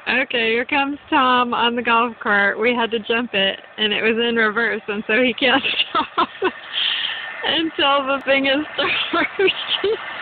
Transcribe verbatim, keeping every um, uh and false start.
Okay, here comes Tom on the golf cart. We had to jump it, and it was in reverse, and so he can't stop until the thing is started.